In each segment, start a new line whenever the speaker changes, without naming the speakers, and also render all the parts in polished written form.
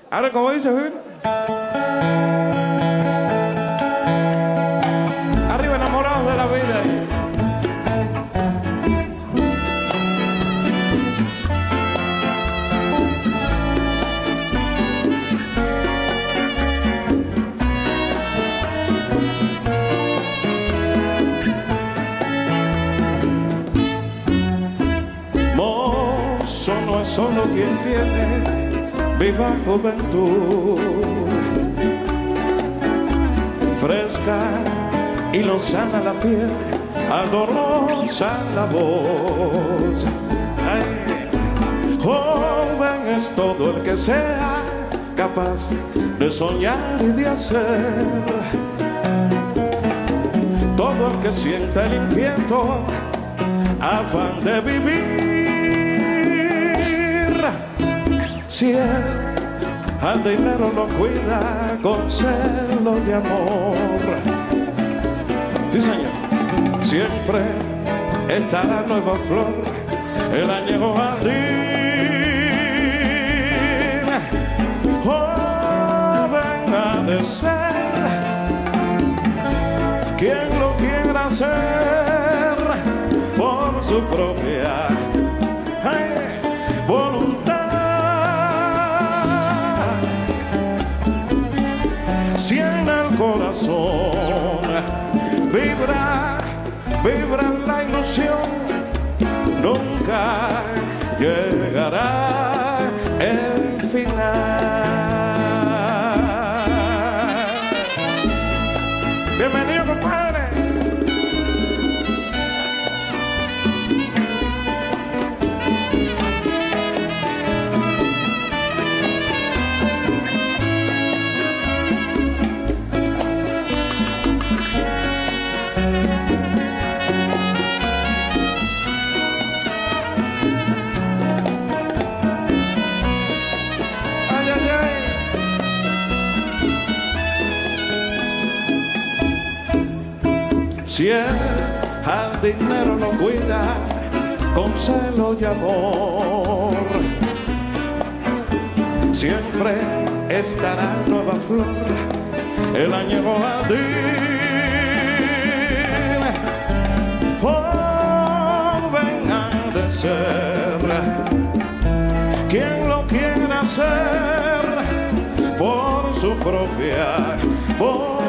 Ahora, como dice Gil, arriba enamorados de la vida. Mozo no es solo quien tiene viva juventud, fresca y lozana la piel, ardorosa la voz. Ay, joven es todo el que sea capaz de soñar y de hacer, todo el que sienta el inquieto afán de vivir. Si él al dinero lo cuida con celo de amor, sí señor, siempre estará nueva flor el añejo jardín. Joven ha de ser quien lo quiera hacer por su propia voluntad. Si en el corazón vibra la ilusión, nunca llegará el final. Bienvenido, compadre. Si él al dinero lo cuida con celo y amor, siempre estará nueva flor el añejo jardín. Joven ha de ser quien lo quiera hacer por su propia voluntad.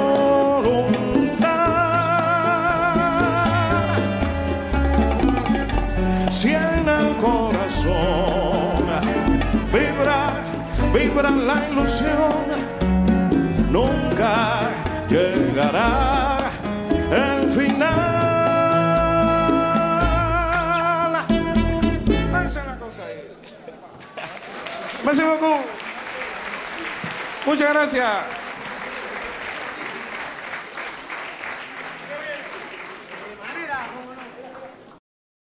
Si en el corazón vibra la ilusión, nunca llegará el final. Esa es la cosa ahí. Merci beaucoup. Muchas gracias.